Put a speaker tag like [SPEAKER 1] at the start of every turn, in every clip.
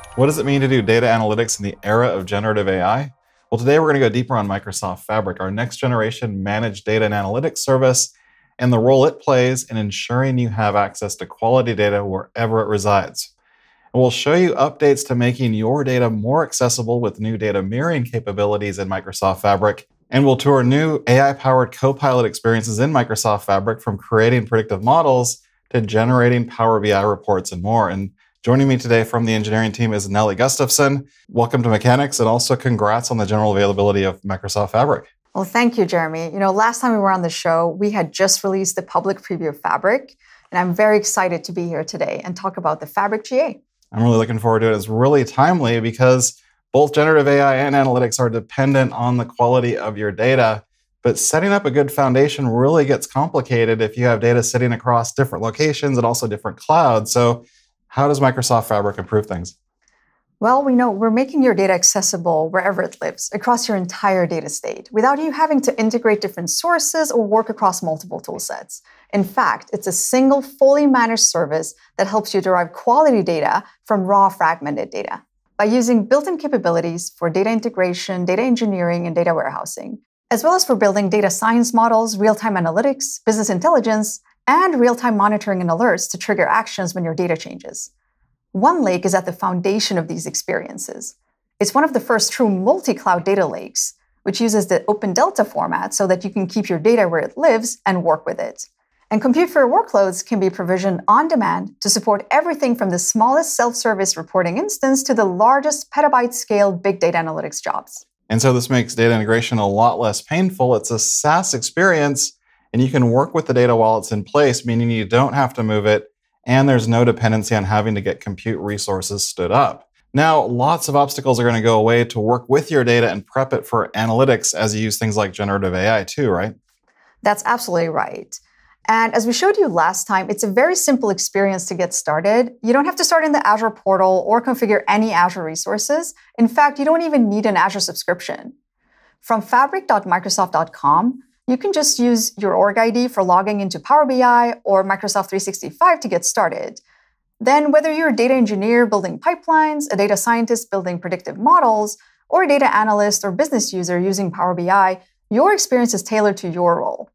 [SPEAKER 1] What does it mean to do data analytics in the era of generative AI? Well, today we're going to go deeper on Microsoft Fabric, our next generation managed data and analytics service, and the role it plays in ensuring you have access to quality data wherever it resides. And we'll show you updates to making your data more accessible with new data mirroring capabilities in Microsoft Fabric. And we'll tour new AI-powered Copilot experiences in Microsoft Fabric, from creating predictive models to generating Power BI reports and more. And joining me today from the engineering team is Nellie Gustafsson. Welcome to Mechanics, and also congrats on the general availability of Microsoft Fabric.
[SPEAKER 2] Well, thank you, Jeremy. Last time we were on the show, we had just released the public preview of Fabric, and I'm very excited to be here today and talk about the Fabric GA.
[SPEAKER 1] I'm really looking forward to it. It's really timely because both generative AI and analytics are dependent on the quality of your data, but setting up a good foundation really gets complicated if you have data sitting across different locations and also different clouds. So how does Microsoft Fabric improve things?
[SPEAKER 2] Well, we know we're making your data accessible wherever it lives, across your entire data state, without you having to integrate different sources or work across multiple toolsets. In fact, it's a single, fully managed service that helps you derive quality data from raw, fragmented data. By using built-in capabilities for data integration, data engineering, and data warehousing, as well as for building data science models, real-time analytics, business intelligence, and real-time monitoring and alerts to trigger actions when your data changes. OneLake is at the foundation of these experiences. It's one of the first true multi-cloud data lakes, which uses the Open Delta format so that you can keep your data where it lives and work with it. And compute for your workloads can be provisioned on demand to support everything from the smallest self-service reporting instance to the largest petabyte-scale big data analytics jobs.
[SPEAKER 1] And so this makes data integration a lot less painful. It's a SaaS experience, and you can work with the data while it's in place, meaning you don't have to move it, and there's no dependency on having to get compute resources stood up. Now, lots of obstacles are going to go away to work with your data and prep it for analytics as you use things like generative AI too, right?
[SPEAKER 2] That's absolutely right. And as we showed you last time, it's a very simple experience to get started. You don't have to start in the Azure portal or configure any Azure resources. In fact, you don't even need an Azure subscription. From fabric.microsoft.com, you can just use your org ID for logging into Power BI or Microsoft 365 to get started. Then, whether you're a data engineer building pipelines, a data scientist building predictive models, or a data analyst or business user using Power BI, your experience is tailored to your role.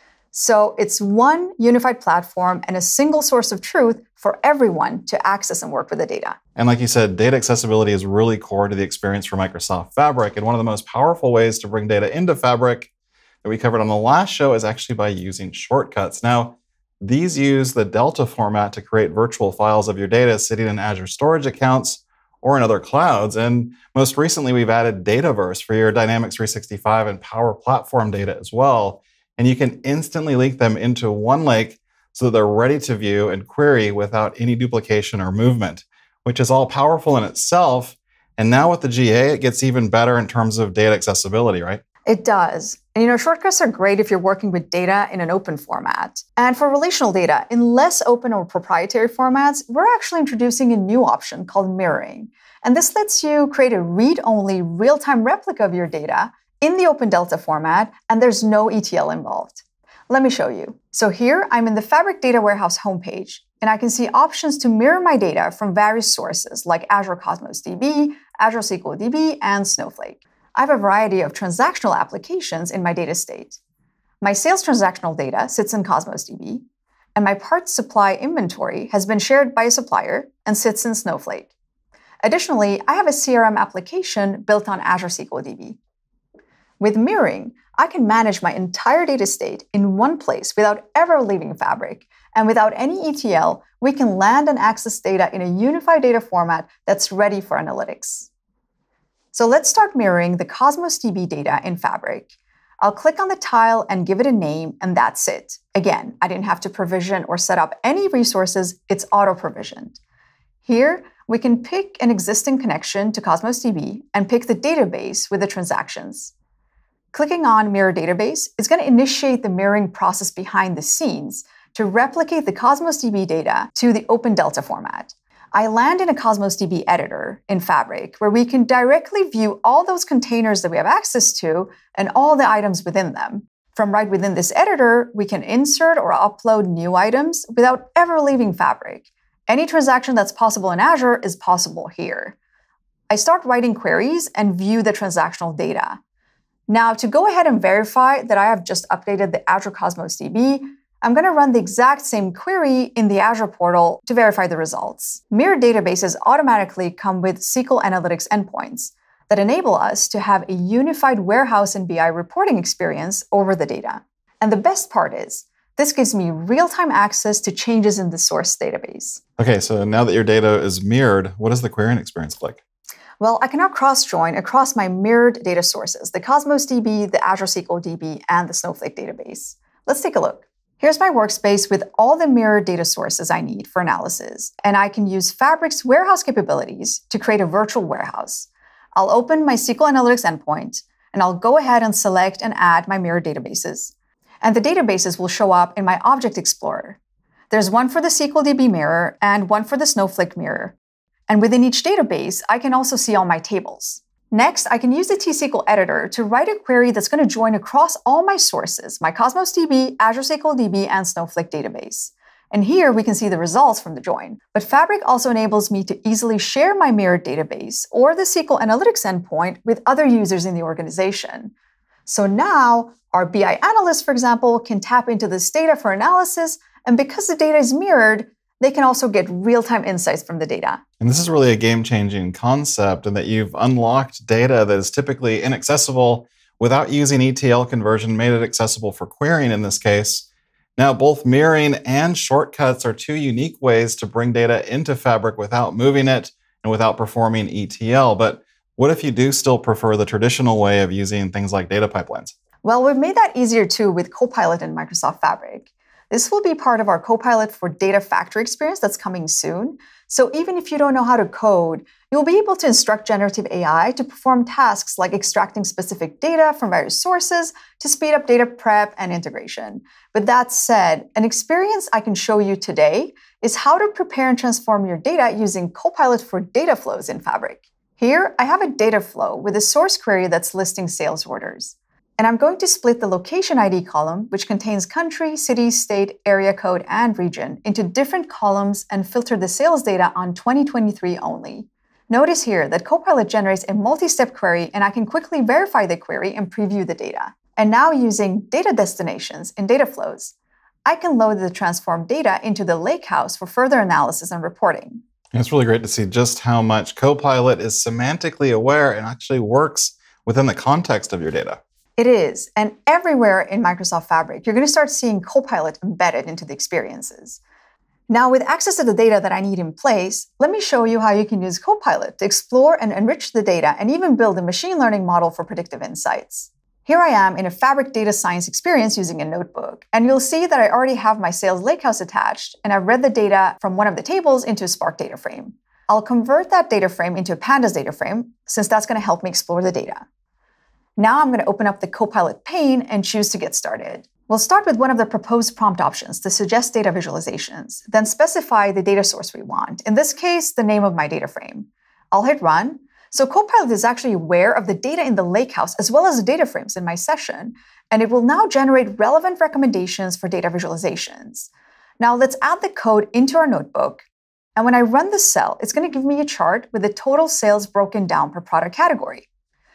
[SPEAKER 2] So it's one unified platform and a single source of truth for everyone to access and work with the data.
[SPEAKER 1] And like you said, data accessibility is really core to the experience for Microsoft Fabric. And one of the most powerful ways to bring data into Fabric that we covered on the last show is actually by using shortcuts. Now, these use the Delta format to create virtual files of your data sitting in Azure storage accounts or in other clouds. And most recently, we've added Dataverse for your Dynamics 365 and Power Platform data as well. And you can instantly link them into OneLake so that they're ready to view and query without any duplication or movement, which is all powerful in itself. And now with the GA, it gets even better in terms of data accessibility, right?
[SPEAKER 2] It does. And shortcuts are great if you're working with data in an open format. And for relational data in less open or proprietary formats, we're actually introducing a new option called mirroring. And this lets you create a read-only real-time replica of your data in the Open Delta format, and there's no ETL involved. Let me show you. So here, I'm in the Fabric Data Warehouse homepage, and I can see options to mirror my data from various sources like Azure Cosmos DB, Azure SQL DB, and Snowflake. I have a variety of transactional applications in my data state. My sales transactional data sits in Cosmos DB, and my parts supply inventory has been shared by a supplier and sits in Snowflake. Additionally, I have a CRM application built on Azure SQL DB. With mirroring, I can manage my entire data state in one place without ever leaving Fabric. And without any ETL, we can land and access data in a unified data format that's ready for analytics. So let's start mirroring the Cosmos DB data in Fabric. I'll click on the tile and give it a name, and that's it. Again, I didn't have to provision or set up any resources. It's auto-provisioned. Here, we can pick an existing connection to Cosmos DB and pick the database with the transactions. Clicking on Mirror Database is going to initiate the mirroring process behind the scenes to replicate the Cosmos DB data to the Open Delta format. I land in a Cosmos DB editor in Fabric, where we can directly view all those containers that we have access to and all the items within them. From right within this editor, we can insert or upload new items without ever leaving Fabric. Any transaction that's possible in Azure is possible here. I start writing queries and view the transactional data. Now, to go ahead and verify that I have just updated the Azure Cosmos DB, I'm going to run the exact same query in the Azure portal to verify the results. Mirrored databases automatically come with SQL Analytics endpoints that enable us to have a unified warehouse and BI reporting experience over the data. And the best part is, this gives me real-time access to changes in the source database.
[SPEAKER 1] Okay, so now that your data is mirrored, what does the querying experience look like?
[SPEAKER 2] Well, I can now cross-join across my mirrored data sources, the Cosmos DB, the Azure SQL DB, and the Snowflake database. Let's take a look. Here's my workspace with all the mirrored data sources I need for analysis, and I can use Fabric's warehouse capabilities to create a virtual warehouse. I'll open my SQL Analytics endpoint, and I'll go ahead and select and add my mirrored databases. And the databases will show up in my Object Explorer. There's one for the SQL DB mirror and one for the Snowflake mirror. And within each database, I can also see all my tables. Next, I can use the T-SQL editor to write a query that's going to join across all my sources, my Cosmos DB, Azure SQL DB, and Snowflake database. And here we can see the results from the join. But Fabric also enables me to easily share my mirrored database or the SQL Analytics endpoint with other users in the organization. So now, our BI analysts, for example, can tap into this data for analysis, and because the data is mirrored, they can also get real-time insights from the data.
[SPEAKER 1] And this is really a game-changing concept in that you've unlocked data that is typically inaccessible without using ETL conversion, made it accessible for querying in this case. Now, both mirroring and shortcuts are two unique ways to bring data into Fabric without moving it and without performing ETL. But what if you do still prefer the traditional way of using things like data pipelines?
[SPEAKER 2] Well, we've made that easier too with Copilot in Microsoft Fabric. This will be part of our Copilot for Data Factory experience that's coming soon. So even if you don't know how to code, you'll be able to instruct generative AI to perform tasks like extracting specific data from various sources to speed up data prep and integration. But that said, an experience I can show you today is how to prepare and transform your data using Copilot for Data Flows in Fabric. Here, I have a data flow with a source query that's listing sales orders. And I'm going to split the location ID column, which contains country, city, state, area code, and region, into different columns and filter the sales data on 2023 only. Notice here that Copilot generates a multi-step query, and I can quickly verify the query and preview the data. And now using data destinations in data flows, I can load the transformed data into the lakehouse for further analysis and reporting.
[SPEAKER 1] It's really great to see just how much Copilot is semantically aware and actually works within the context of your data.
[SPEAKER 2] It is, and everywhere in Microsoft Fabric, you're going to start seeing Copilot embedded into the experiences. Now, with access to the data that I need in place, let me show you how you can use Copilot to explore and enrich the data and even build a machine learning model for predictive insights. Here I am in a Fabric data science experience using a notebook, and you'll see that I already have my sales lakehouse attached, and I've read the data from one of the tables into a Spark data frame. I'll convert that data frame into a Pandas data frame, since that's going to help me explore the data. Now I'm going to open up the Copilot pane and choose to get started. We'll start with one of the proposed prompt options to suggest data visualizations, then specify the data source we want, in this case, the name of my data frame. I'll hit run. So Copilot is actually aware of the data in the lakehouse as well as the data frames in my session, and it will now generate relevant recommendations for data visualizations. Now let's add the code into our notebook, and when I run the cell, it's going to give me a chart with the total sales broken down per product category.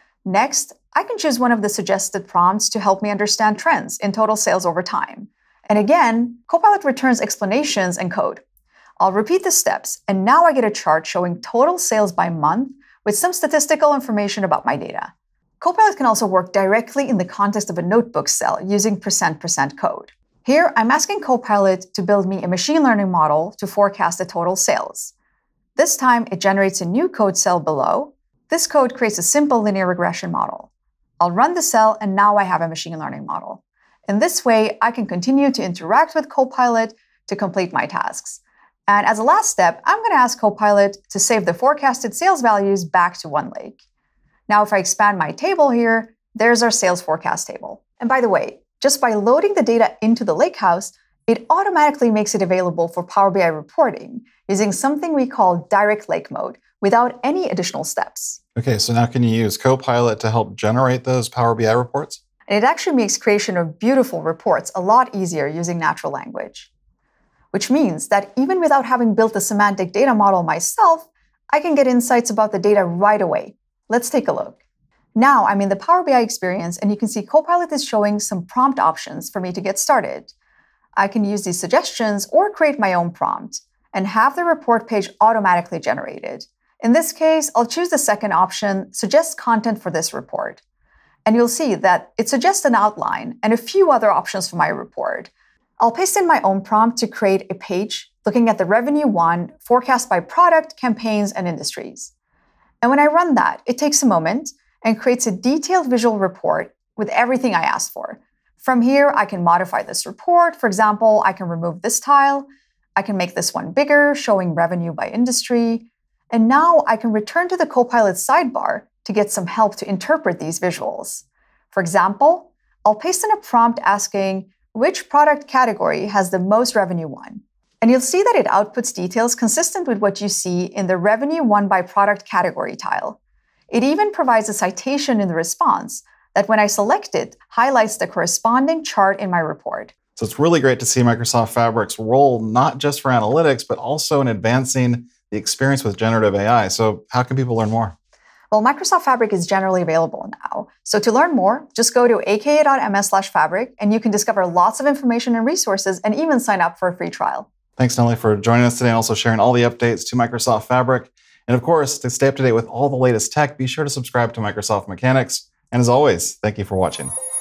[SPEAKER 2] Next, I can choose one of the suggested prompts to help me understand trends in total sales over time. And again, Copilot returns explanations and code. I'll repeat the steps, and now I get a chart showing total sales by month with some statistical information about my data. Copilot can also work directly in the context of a notebook cell using %% code. Here, I'm asking Copilot to build me a machine learning model to forecast the total sales. This time, it generates a new code cell below. This code creates a simple linear regression model. I'll run the cell, and now I have a machine learning model. In this way, I can continue to interact with Copilot to complete my tasks. And as a last step, I'm going to ask Copilot to save the forecasted sales values back to OneLake. Now, if I expand my table here, there's our sales forecast table. And by the way, just by loading the data into the lakehouse, it automatically makes it available for Power BI reporting using something we call direct lake mode without any additional steps.
[SPEAKER 1] Okay, so now can you use Copilot to help generate those Power BI reports?
[SPEAKER 2] And it actually makes creation of beautiful reports a lot easier using natural language. which means that even without having built the semantic data model myself, I can get insights about the data right away. Let's take a look. Now I'm in the Power BI experience, and you can see Copilot is showing some prompt options for me to get started. I can use these suggestions or create my own prompt and have the report page automatically generated. In this case, I'll choose the second option, suggest content for this report. And you'll see that it suggests an outline and a few other options for my report. I'll paste in my own prompt to create a page looking at the revenue one forecast by product, campaigns, and industries. And when I run that, it takes a moment and creates a detailed visual report with everything I asked for. From here, I can modify this report. For example, I can remove this tile. I can make this one bigger, showing revenue by industry. And now I can return to the Copilot sidebar to get some help to interpret these visuals. For example, I'll paste in a prompt asking which product category has the most revenue won. And you'll see that it outputs details consistent with what you see in the revenue won by product category tile. It even provides a citation in the response that, when I select it, highlights the corresponding chart in my report.
[SPEAKER 1] So it's really great to see Microsoft Fabric's role not just for analytics, but also in advancing the experience with generative AI. So how can people learn more?
[SPEAKER 2] Well, Microsoft Fabric is generally available now. So to learn more, just go to aka.ms/fabric, and you can discover lots of information and resources, and even sign up for a free trial.
[SPEAKER 1] Thanks, Nellie, for joining us today and also sharing all the updates to Microsoft Fabric. And of course, to stay up to date with all the latest tech, be sure to subscribe to Microsoft Mechanics. And as always, thank you for watching.